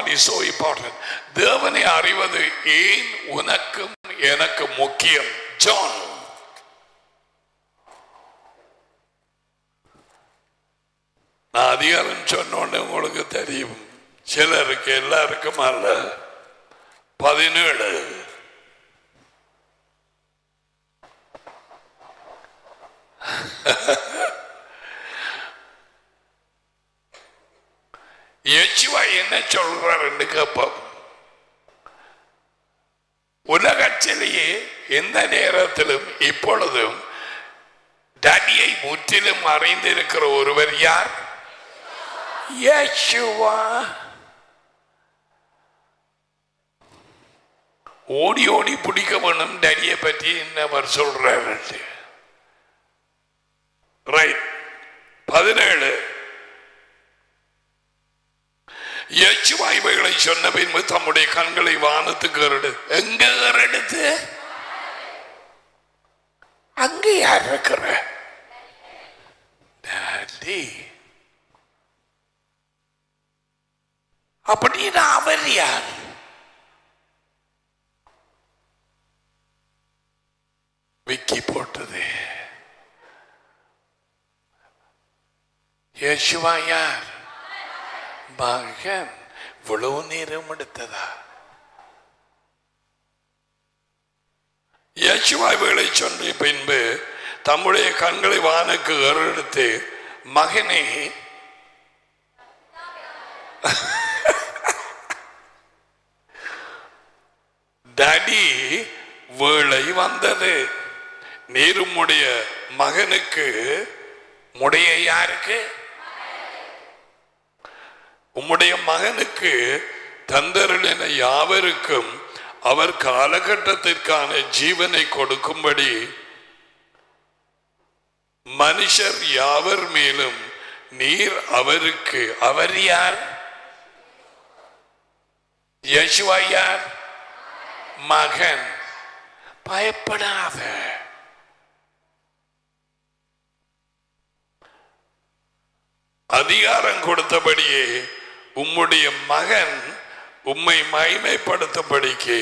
is so important. தேவனை அறிவது ஏன் உனக்கும் எனக்கு முக்கியம்? ஜான் நான் அதிகாரம் சொன்னோன்னு உங்களுக்கு தெரியும், சிலருக்கு எல்லாருக்கும் அல்ல. 17 யெகோவா என்ன சொல்றார் என்று கேட்போம். உலகத்திலேயே எந்த நேரத்திலும் இப்பொழுதும் டடியை முற்றிலும் அறிந்திருக்கிற ஒருவர் யார்? யெகோவா. ஓடி ஓடி பிடிக்க வேணும் டடியை பற்றி அவர் சொல்றாரு. ரைட். 17 யெகோவா இவைகளை சொன்ன பின்பு தம்முடைய கண்களை வானத்துக்கு ஏறெடு. எங்க ஏறெடுத்து? அங்க யார் இருக்கிற? டாடி. அப்படின்னா அவர் யார்? விக்கி போட்டது. யெகோவா யார்? மகன். இவ்வளவு நேரம் எடுத்ததா? யெகோவா இவைகளை சொன்ன பின்பு தம்முடைய கண்களை வானுக்கு ஏறெடுத்து, மகனே டாடி வேளை வந்தது, நீர் உம்முடைய மகனுக்கு, உம்முடைய யாருக்கு? உம்முடைய மகனுக்கு தந்தருளின யாவருக்கும் அவர் காலகட்டத்திற்கான ஜீவனை கொடுக்கும்படி மனுஷர் யாவர் மேலும் நீர் அவருக்கு. அவர் யார்? யெகோவா யார்? மகன். பயப்படாத. அதிகாரம் கொடுத்தபடியே உம்முடைய மகன் உம்மை மகிமைப்படுத்தபடிக்கு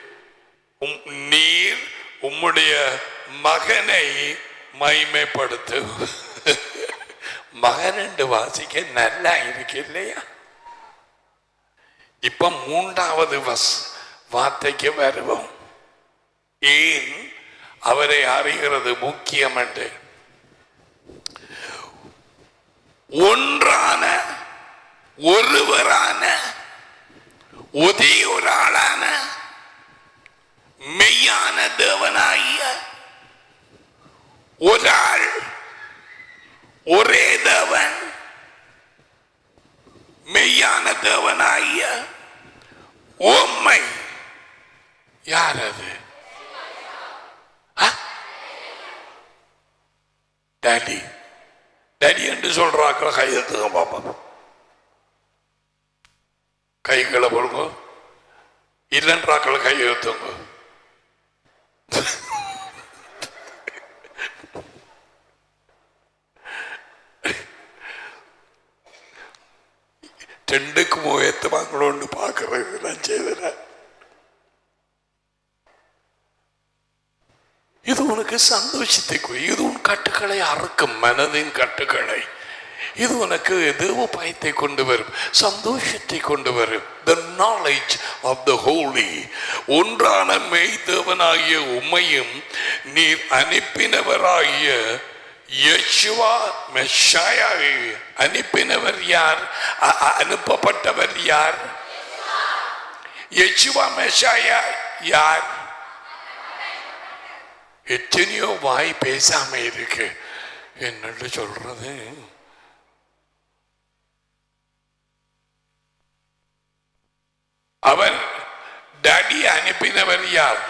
நீர் உம்முடைய மகனை மகிமைப்படுத்து. மகன் என்று வாசிக்க நல்லா இருக்கு இல்லையா? இப்ப 3வது வார்த்தைக்கு வருவோம். ஏன் அவரை அறிகிறது முக்கியம் என்று. ஒன்றான ஒருவரான ஒரே ஒரு ஆளான மெய்யான தேவனாகிய ஒரு ஆள், ஒரே தேவன், மெய்யான தேவனாகிய உம்மை. யார் அது? டாடி. டாடி என்று சொல்றாங்க. கையெழுத்துங்க பாப்பா. கைகளை போடுங்க. இல்லைன்றாக்கள் கையெழுத்துங்க. ரெண்டுக்கு முயத்து வாங்கணும்னு பார்க்கறது நான் செய்தேன். இது உனக்கு சந்தோஷத்தை, இது உன் கட்டுக்களை அறுக்கும், மனதின் கட்டுக்களை. இது உனக்கு தேவ பயத்தை கொண்டு வரும், சந்தோஷத்தை கொண்டு வரும். The knowledge of the holy. ஒன்றான மெய் தேவனாகிய உம்மையும் நீர் அனுப்பினவராகிய யெகோவா மெஷாயாவை. அனுப்பினவர் யார்? அனுப்பப்பட்டவர் யார்? யெகோவா மெஷாயா யார்? எத்தனையோ வாய் பேசாம இருக்கு. என்னன்னு சொல்றது? அவர் டாடி அனுப்பினவர் யார்?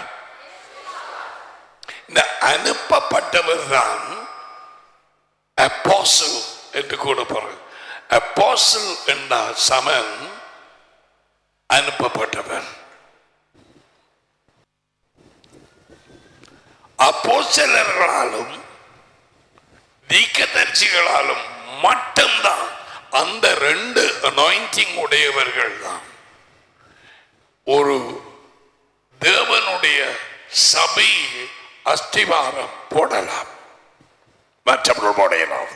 இந்த அனுப்பப்பட்டவர் தான் அப்போஸ்தல் என்று கூறப்படுறது. அப்போஸ்தல் என்றால் சமன் அனுப்பப்பட்டவர். அப்போஸ்தலர்களாலும் தீர்க்கதரிசிகளாலும் மட்டும்தான் அந்த 2 அனாயிண்டிங் உடையவர்கள் தான். ஒரு தேவனுடைய சபை அஸ்திவாரம் போடலாம், மற்றவர்கள் போடலாம்.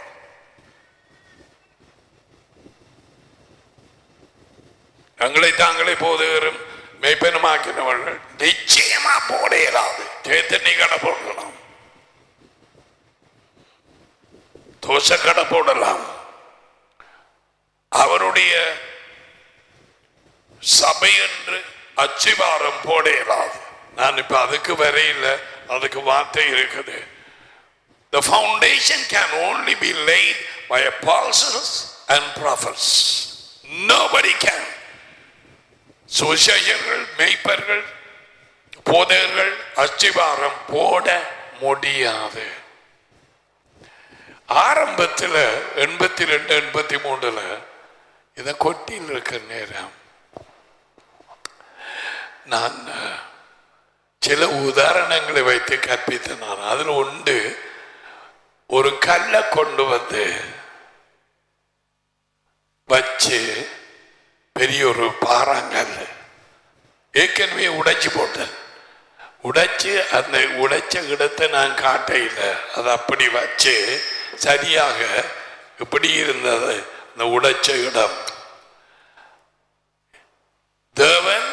தங்களை தாங்களே போதுகிறோம் மெய்ப்பெனமாக்கினவர்கள் நிச்சயமா போட இயலாது. சேத்தனி கடை போடலாம், தோசை கடை போடலாம், அவருடைய சபை என்று அச்சிவாரம் போட இயலாது. நான் இப்ப அதுக்கு வரையில, அதுக்கு வார்த்தை இருக்குது. The foundation can only be laid by apostles and prophets. Nobody can. சுவிசேஷகர்கள், மேய்ப்பர்கள், போதகர்கள் அஸ்திவாரம் போட முடியாது. ஆரம்பத்தில் 82 83 இதை கொட்டியில் இருக்கிற நேரம் நான் சில உதாரணங்களை வைத்து கற்பித்தேன். நான் அதில் உண்டு ஒரு கல்லை கொண்டு வந்து வச்சு பெரிய ஒரு பாறாங்கல் ஏற்கனவே உடைச்சு போட்டேன். உடைச்சு அந்த உடைச்ச இடத்தை நான் காட்டையில் அதை அப்படி வச்சு சரியாக இப்படி இருந்தது அந்த உடைச்ச இடம். தேவன்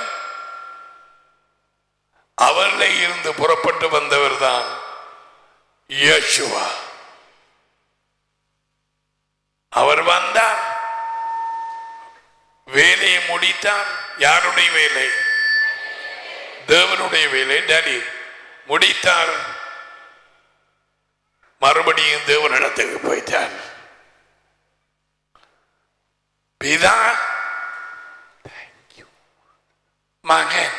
அவரில் இருந்து புறப்பட்டு வந்தவர் தான் யேசுவா. அவர் வந்தார், வேலையை முடித்தார். யாருடைய வேலை? தேவனுடைய வேலை. டாடி முடித்தார், மறுபடியும் தேவனிடத்துக்கு போயிட்டார். பிதா மகன்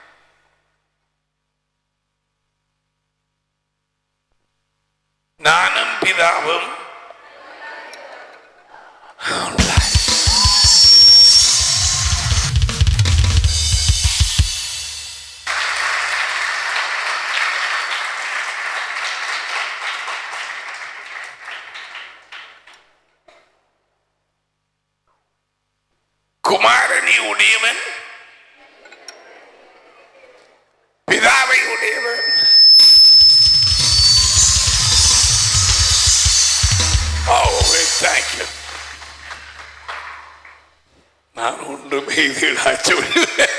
நானும் பிதாவும் குமாரனை உடையவன் பிதாவை உடையவன். நான் ஒன்றுமே சொல்லுவேன்.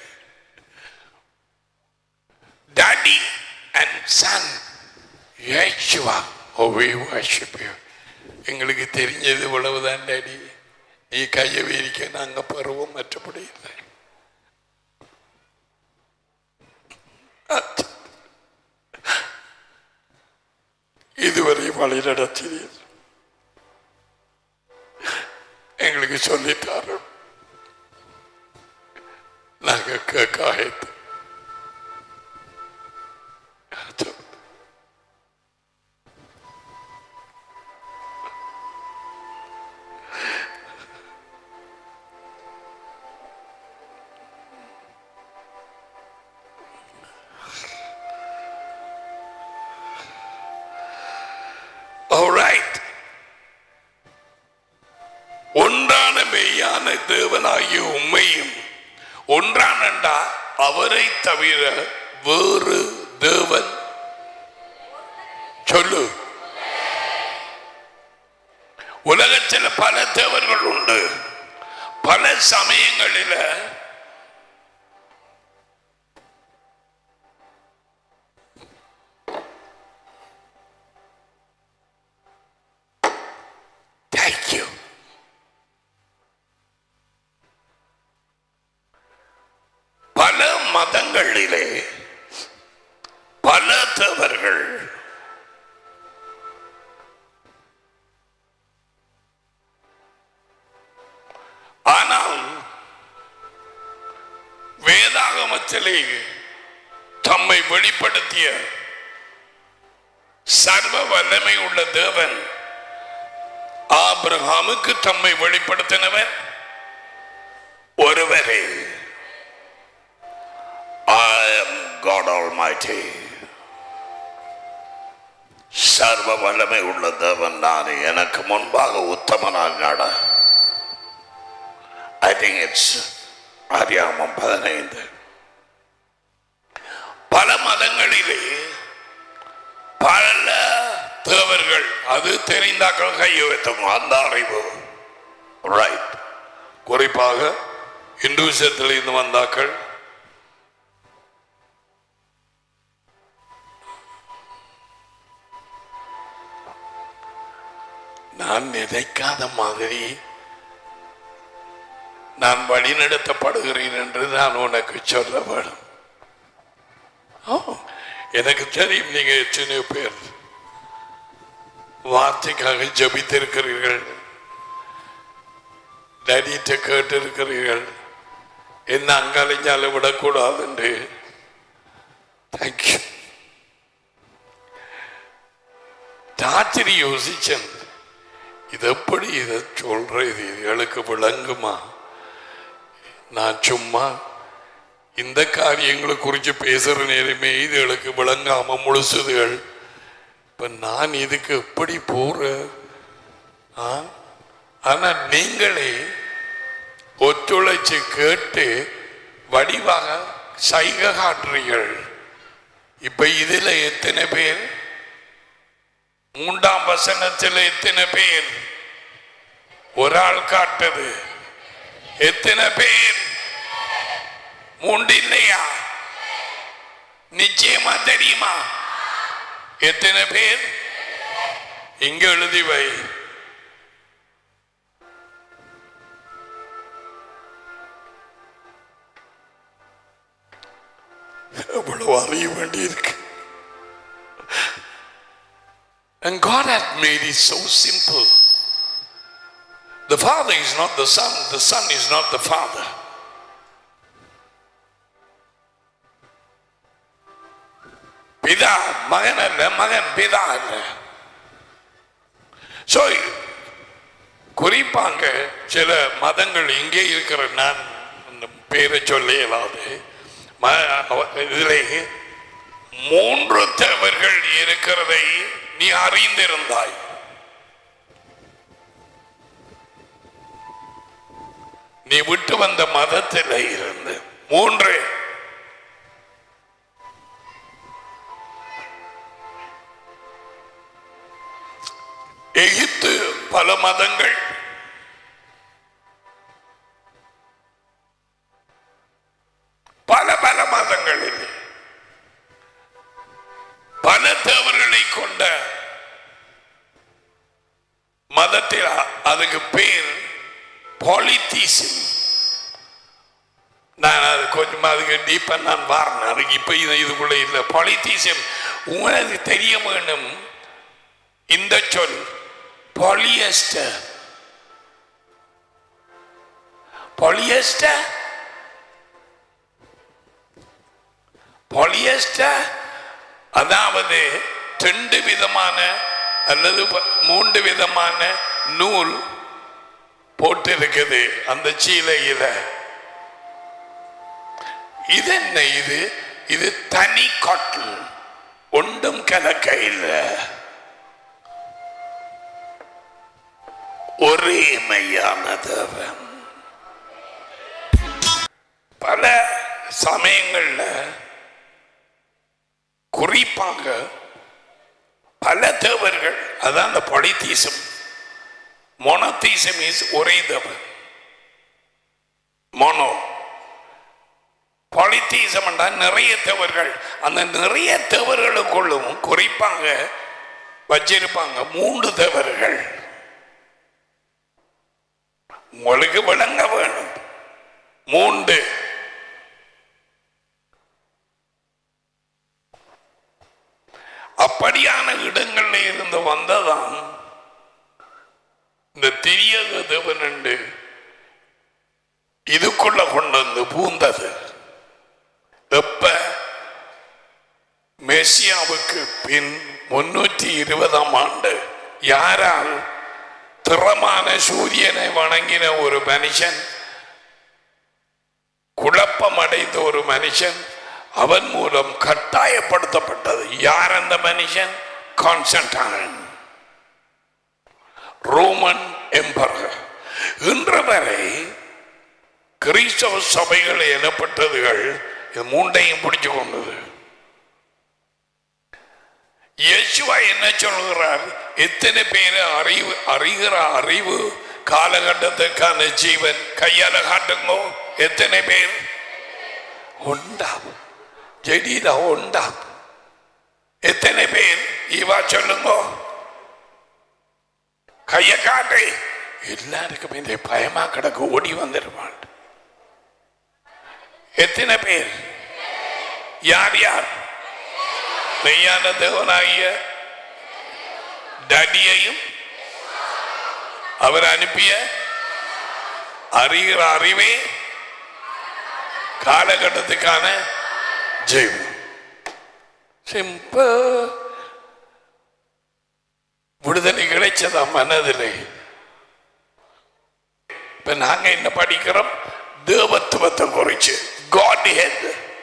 Daddy and son Yeshua, oh we worship you. எங்களுக்கு தெரிஞ்சது இவ்வளவுதான் டாடி. நீ கையை வீரிக்க நாங்க பருவம் மற்றபடி இல்லை. இதுவரை வழி நடத்தினீர், எங்களுக்கு சொல்லித்தாரு, நாங்க கேட்காயத்து. ஒன்றான மெய்யான தேவனாகிய உம்மையும் ஒன்றானண்டா அவரை தவிர வேறு தேவன் சொல்லு. உலகத்தில் பல தேவர்கள் உண்டு. பல சமயங்களில் பல மதங்களிலே பல தேவர்கள். ஆனால் வேதாகமத்திலே தம்மை வெளிப்படுத்திய சர்வ வல்லமை உள்ள தேவன் ஆபிரகாமுக்கு தம்மை வெளிப்படுத்தினவர் ஒருவரே. I am God Almighty. சர்வ வல்லமை உள்ள தேவன் நான், எனக்கு முன்பாக உத்தமனாக நட. I think it's ஆதியாகமம் 15. பல மதங்களிலே பல தேவர்கள், அது தெரிந்தாக்கள் கையெழுத்தும் அந்த அறிவு ரைட். குறிப்பாக இந்துசத்தில் இருந்து வந்தாக்கள் நான் நினைக்காத மாதிரி நான் வழிநடத்தப்படுகிறேன் என்று நான் உனக்கு சொல்ல வேண்டும். எனக்கு தெரியும் நீங்க எத்தனை பேர் வார்த்தைக்காக ஜபித்திருக்கிறீர்கள், டேடிட்ட கேட்டிருக்கிறீர்கள், என்ன அங்காலைஞ்சால விடக்கூடாது என்று. தேங்க்யூ. ராத்திரி யோசிச்சேன், இது எப்படி இதை சொல்ற, இது இதுகளுக்கு விளங்குமா? நான் சும்மா இந்த காரியங்களை குறித்து பேசுற நேரமே இதுகளுக்கு விளங்காம முழுசுதுகள். இப்ப நான் இதுக்கு எப்படி போற? ஆனா நீங்களே ஒத்துழைச்சு கேட்டு வடிவாக சைக காட்டுறீர்கள். இப்ப இதுல எத்தனை பேர், 3ஆம் வசனத்தில் எத்தனை பேர் ஒரு ஆள் காட்டுது, எத்தனை பேர் 3 இல்லையா? நிச்சயமா தெரியுமா எத்தனை பேர்? இங்க எழுதி வை. எவ்வளவு அறிய வேண்டி இருக்கு. And God had made it so simple. The Father is not the Son, the Son is not the Father. பிதா மகன் அல்ல, மகன் பிதா அல்ல. So குறிப்பாங்க சில மதங்கள் இங்கே இருக்கிற, நான் பேரை சொல்ல இயலாது, இதிலே 3 தேவர்கள் இருக்கிறதை நீ அறிந்திருந்தாய். நீ விட்டு வந்த மதத்தில் இருந்து 3. எகிப்து பல மதங்கள், பல பல மதங்களில் பல தேவர்களை கொண்ட மதத்தில் அதுக்கு பேர் பாலிதீசம். நான் அது கொஞ்சம் அதுக்கு டீப்பா நான் வாரேன், அதுக்கு இப்ப இதுக்குள்ள இல்லை. பாலிதீசம் உங்களுக்கு தெரிய வேணும். இந்த சொல் பாலியஸ்டர், பாலியஸ்டர், பாலியஸ்டர் அதாவது 2 விதமான அல்லது 3 விதமான நூல் போட்டு இருக்குது அந்த சீலையில. இது என்ன? இது தனி காட்டன், ஒன்றும் கலக்க இல்லை, ஒரே மெய்யான தேவன். பல சமயங்கள்ல குறிப்பாக பல தேவர்கள், அதான் அந்த பாலிதீசம். மோனோதீசம் இஸ் ஒரே தேவன், மோனோ. பாலிதீசம் என்றால் நிறைய தேவர்கள். அந்த நிறைய தேவர்களுக்குள்ளும் குறிப்பாக வச்சிருப்பாங்க 3 தேவர்கள். உங்களுக்கு விளங்க வேணும். 3 அப்படியான இடங்கள்ல இருந்து வந்ததான் இந்த திரியக தேவன் என்று இதுக்குள்ள கொண்டு வந்து பூந்தது. எப்ப? மெசியாவுக்கு பின் 320ஆம் ஆண்டு. யாரால்? திறமான சூரியனை வணங்கின ஒரு மனுஷன், குழப்பம் அடைந்த ஒரு மனுஷன், அவன் மூலம் கட்டாயப்படுத்தப்பட்டது. யார் அந்த மனுஷன்? Constantine, Roman emperor. இன்று வரை கிறிஸ்தவ சபைகள் எனப்பட்டதுகள் இது மூண்டையும் பிடிச்சு கொண்டது. இயேசுவா என்ன சொல்கிறார்? எத்தனை பேர் அறிகிற அறிவு காலகட்டத்துக்கான ஜீவன் கையால காட்டுங்கோ. எத்தனை பேர்? உண்டா ஜெடிதா உண்டா? எத்தனை பேர்? இவா சொல்லுங்க, கைய காட்டு. எல்லாருக்கும் இந்த பயமா கிடக்கு, ஓடி வந்துடுவான். எத்தனை பேர்? யார் யார்? மெய்யான தேவனாகிய டடியையும் அவர் அனுப்பிய அறிகிற அறிவே காலகட்டத்துக்கான ஜெயம். சிம்பிள். விடுதலை கிடைச்சதா மனதிலே? இப்ப நாங்க என்ன படிக்கிறோம்? தேவத்துவத்தை குறிச்சு. Godhead.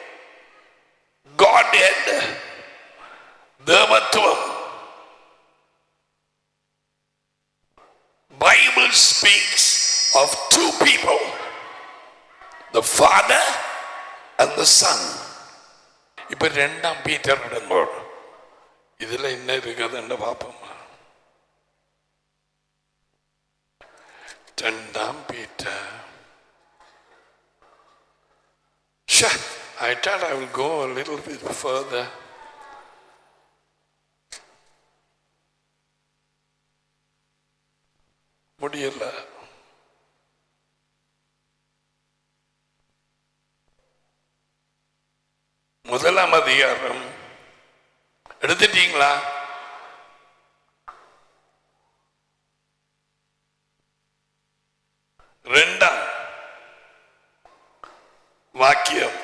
Godhead. தேவத்துவம். Bible speaks of two people, the Father and the Son. இப்ப இரண்டாம் பீட்டர் நடந்தோடு இதுல என்ன இருக்குதுன்னு பார்ப்போம். இரண்டாம் Peter. I thought I will go a little bit further. முடியல. முதலாம் அதிகாரம் எடுத்துட்டீங்களா? இரண்டாம் வாக்கியம்.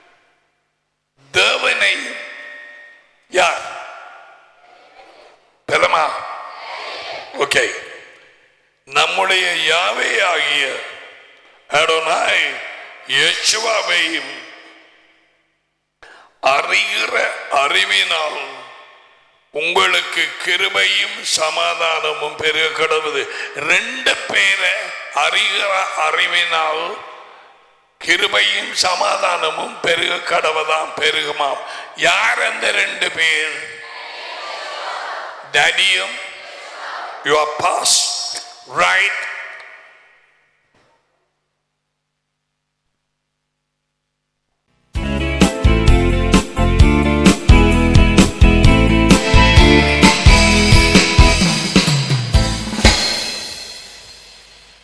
தேவனை யார்? பெலமா. ஓகே. நம்முடைய யாவே ஆகிய அடோனாய் யெகோவாவையும் அறிகிற அறிவினால் உங்களுக்கு கிருபையும் சமாதானமும் பெருக கடவுது. ரெண்டு பேரை அறிகிற அறிவினால் கிருபையும் சமாதானமும் பெருக கடவுதாம், பெருகுமாம். யார் அந்த ரெண்டு பேர்? டடியும் your past, right